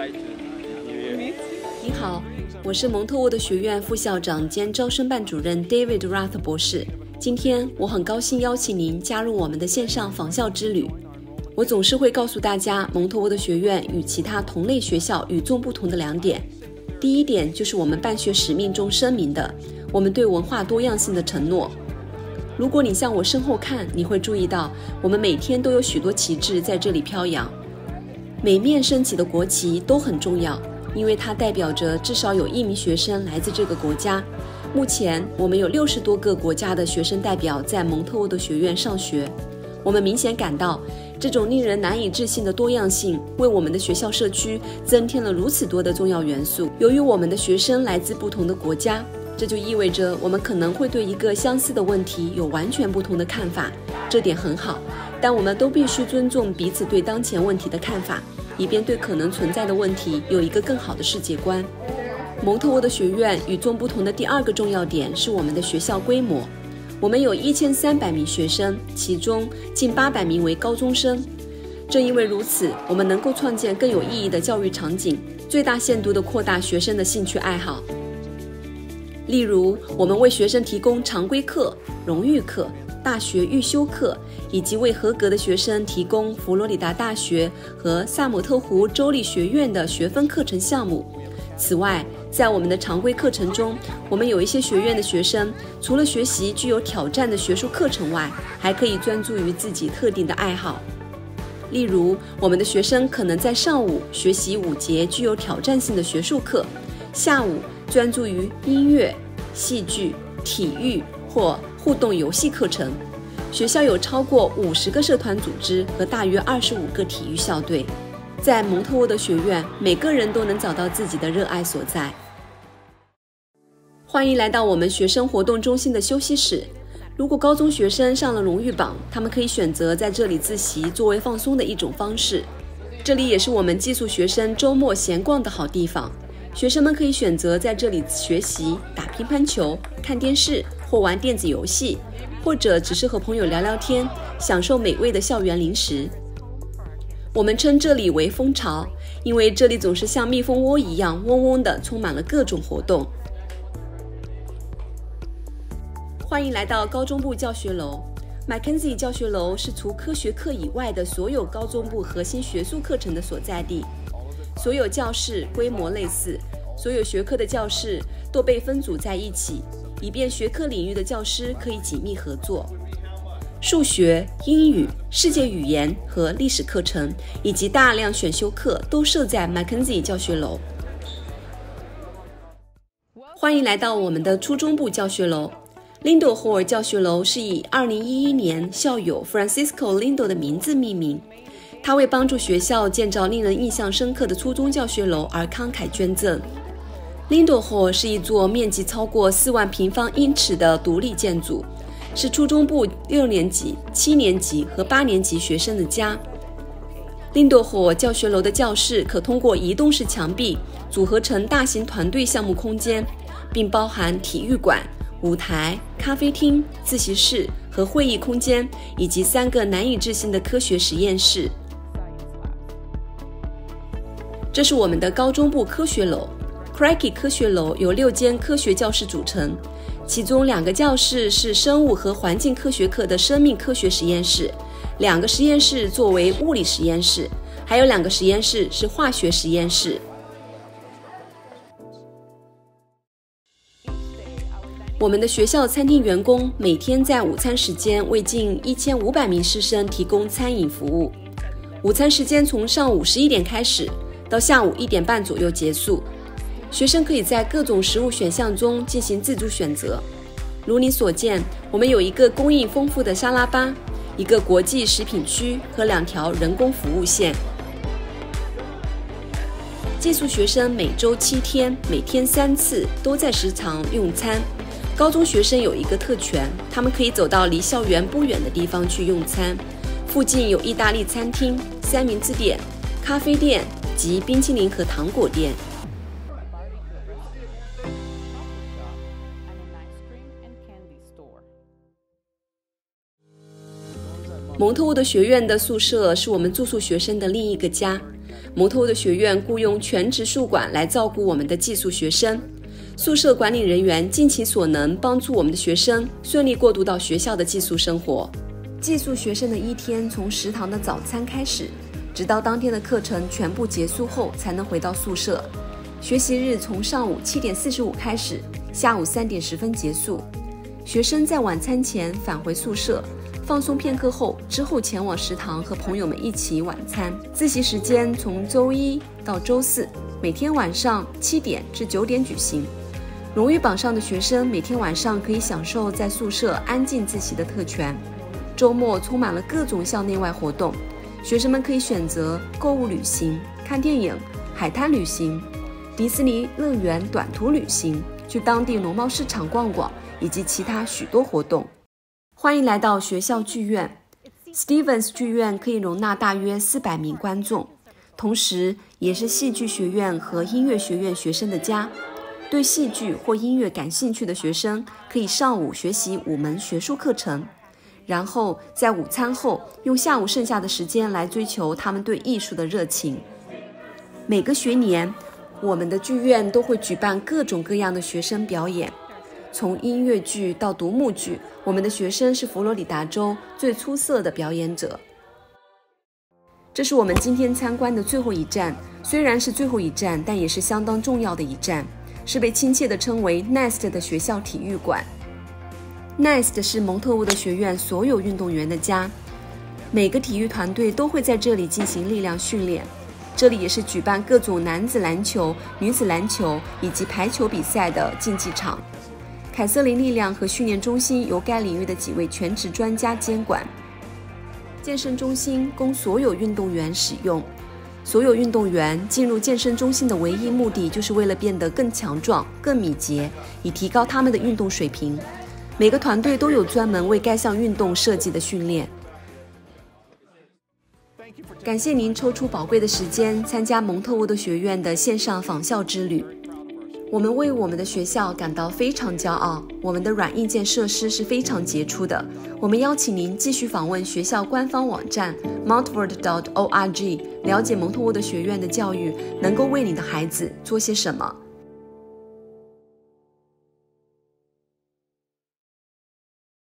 你好，我是蒙特沃德学院副校长兼招生办主任 David Rath 博士。今天我很高兴邀请您加入我们的线上访校之旅。我总是会告诉大家蒙特沃德学院与其他同类学校与众不同的2点。第一点就是我们办学使命中声明的，我们对文化多样性的承诺。如果你向我身后看，你会注意到我们每天都有许多旗帜在这里飘扬。每面升起的国旗都很重要，因为它代表着至少有1名学生来自这个国家。目前我们有60多个国家的学生代表在蒙特沃德学院上学。我们明显感到这种令人难以置信的多样性为我们的学校社区增添了如此多的重要元素。由于我们的学生来自不同的国家，这就意味着我们可能会对一个相似的问题有完全不同的看法，这点很好，但我们都必须尊重彼此对当前问题的看法，以便对可能存在的问题有一个更好的世界观。蒙特沃德学院与众不同的第2个重要点是我们的学校规模。我们有1300名学生，其中近800名为高中生。正因为如此，我们能够创建更有意义的教育场景，最大限度地扩大学生的兴趣爱好。例如，我们为学生提供常规课、荣誉课、大学预修课，以及为合格的学生提供佛罗里达大学和萨姆特湖州立学院的学分课程项目。此外，在我们的常规课程中，我们有一些学院的学生除了学习具有挑战的学术课程外，还可以专注于自己特定的爱好。例如，我们的学生可能在上午学习5节具有挑战性的学术课，下午专注于音乐、戏剧、体育或互动游戏课程。学校有超过50个社团组织和大约25个体育校队。在蒙特沃德学院，每个人都能找到自己的热爱所在。欢迎来到我们学生活动中心的休息室。如果高中学生上了荣誉榜，他们可以选择在这里自习作为放松的一种方式。这里也是我们寄宿学生周末闲逛的好地方。学生们可以选择在这里学习、打乒乓球、看电视或玩电子游戏，或者只是和朋友聊聊天，享受美味的校园零食。我们称这里为蜂巢，因为这里总是像蜜蜂窝一样嗡嗡地充满了各种活动。欢迎来到高中部教学楼。Mackenzie 教学楼是除科学课以外的所有高中部核心学术课程的所在地。所有教室规模类似，所有学科的教室都被分组在一起，以便学科领域的教师可以紧密合作。数学、英语、世界语言和历史课程以及大量选修课都设在 Mackenzie 教学楼。欢迎来到我们的初中部教学楼。Lindo Hall 教学楼是以2011年校友 Francisco Lindo 的名字命名。他为帮助学校建造令人印象深刻的初中教学楼而慷慨捐赠。Lindo Hall 是一座面积超过4万平方英尺的独立建筑，是初中部6年级、7年级和8年级学生的家。Lindo Hall 教学楼的教室可通过移动式墙壁组合成大型团队项目空间，并包含体育馆、舞台、咖啡厅、自习室和会议空间，以及3个难以置信的科学实验室。这是我们的高中部科学楼。Cracky 科学楼由6间科学教室组成，其中2个教室是生物和环境科学课的生命科学实验室，2个实验室作为物理实验室，还有2个实验室是化学实验室。我们的学校餐厅员工每天在午餐时间为近1500名师生提供餐饮服务。午餐时间从上午11点开始，到下午1点半左右结束。学生可以在各种食物选项中进行自主选择。如你所见，我们有一个供应丰富的沙拉吧，一个国际食品区和2条人工服务线。寄宿学生每周7天，每天3次都在食堂用餐。高中学生有一个特权，他们可以走到离校园不远的地方去用餐。附近有意大利餐厅、三明治店、咖啡店及冰淇淋和糖果店。蒙特沃德学院的宿舍是我们住宿学生的另一个家。 蒙特沃的学院雇佣全职宿管来照顾我们的寄宿学生，宿舍管理人员尽其所能帮助我们的学生顺利过渡到学校的寄宿生活。寄宿学生的一天从食堂的早餐开始，直到当天的课程全部结束后才能回到宿舍。学习日从上午7点45开始，下午3点10分结束。学生在晚餐前返回宿舍，放松片刻后，之后前往食堂和朋友们一起晚餐。自习时间从周一到周四，每天晚上7点至9点举行。荣誉榜上的学生每天晚上可以享受在宿舍安静自习的特权。周末充满了各种校内外活动，学生们可以选择购物旅行、看电影、海滩旅行、迪士尼乐园短途旅行、去当地农贸市场逛逛，以及其他许多活动。欢迎来到学校剧院。 Stevens 剧院可以容纳大约400名观众，同时也是戏剧学院和音乐学院学生的家。对戏剧或音乐感兴趣的学生可以上午学习5门学术课程，然后在午餐后用下午剩下的时间来追求他们对艺术的热情。每个学年，我们的剧院都会举办各种各样的学生表演，从音乐剧到独幕剧，我们的学生是佛罗里达州最出色的表演者。这是我们今天参观的最后一站，虽然是最后一站，但也是相当重要的一站，是被亲切地称为 Nest 的学校体育馆。Nest 是蒙特沃的学院所有运动员的家，每个体育团队都会在这里进行力量训练。这里也是举办各种男子篮球、女子篮球以及排球比赛的竞技场。凯瑟琳力量和训练中心由该领域的几位全职专家监管。健身中心供所有运动员使用。所有运动员进入健身中心的唯一目的就是为了变得更强壮、更敏捷，以提高他们的运动水平。每个团队都有专门为该项运动设计的训练。感谢您抽出宝贵的时间参加蒙特沃的学院的线上访校之旅。我们为我们的学校感到非常骄傲，我们的软硬件设施是非常杰出的。我们邀请您继续访问学校官方网站 montfort.org， 了解蒙特沃的学院的教育能够为你的孩子做些什么。